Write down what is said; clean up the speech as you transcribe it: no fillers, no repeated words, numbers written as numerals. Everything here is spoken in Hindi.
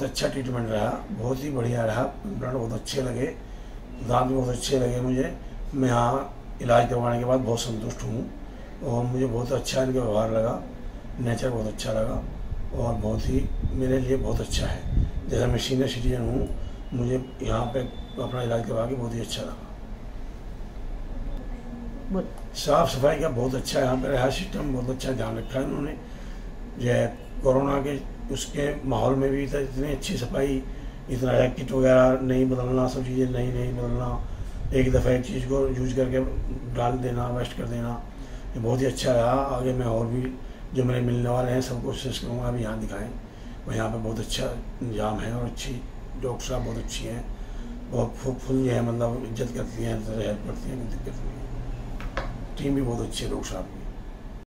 बहुत अच्छा ट्रीटमेंट रहा, बहुत ही बढ़िया रहा। ब्लड बहुत अच्छे लगे, दांत भी बहुत अच्छे लगे मुझे। मैं यहाँ इलाज करवाने के बाद बहुत संतुष्ट हूँ और मुझे बहुत अच्छा इनका व्यवहार लगा, नेचर बहुत अच्छा लगा और बहुत ही मेरे लिए बहुत अच्छा है। जैसा मैं सीनियर सिटीजन हूँ, मुझे यहाँ पे अपना इलाज करवा के बहुत ही अच्छा लगा। साफ़ सफाई का बहुत अच्छा यहाँ पे रहा, सिस्टम बहुत अच्छा ध्यान रखा है उन्होंने। जो कोरोना के उसके माहौल में भी इतनी अच्छी सफाई, इतना रैकेट वगैरह नहीं बदलना, सब चीज़ें नहीं बदलना, एक दफ़ा एक चीज़ को यूज करके डाल देना, वेस्ट कर देना, ये बहुत ही अच्छा रहा। आगे मैं और भी जो मेरे मिलने वाले हैं सबको कोशिश करूँगा अभी यहाँ दिखाएँ। और यहाँ पे बहुत अच्छा इंतजाम है और अच्छी डॉक्टर साहब बहुत अच्छी हैं, बहुत फुल जो है मतलब इज्जत करती हैं, हेल्प करती हैं, कोई दिक्कत नहीं है। टीम भी बहुत अच्छी है डॉक्टर साहब की।